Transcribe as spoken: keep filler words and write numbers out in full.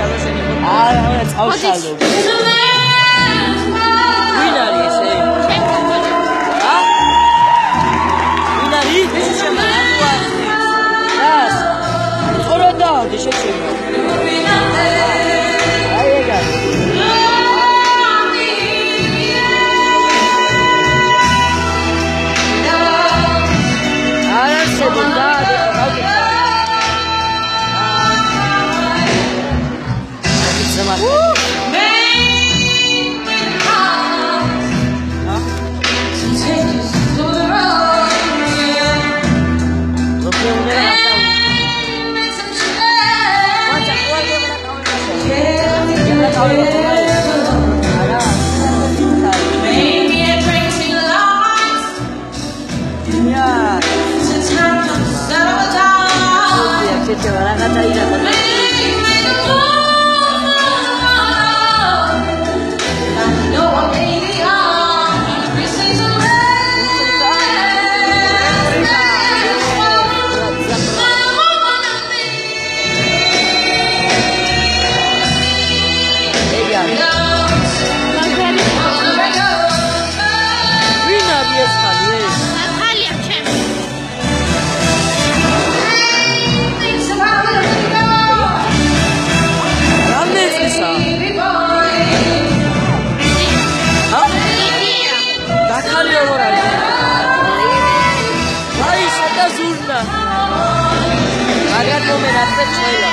ჩავშალო შენი ხო? არა, არა, წავშალო. ვინ არის ესე? ა? ვინ არის? ეს შემოაყვა. რას? სწორად დავდი შეჩემო. აი ეგა. არა შემოდა, დავდი. Agad mo menapit sa'yo.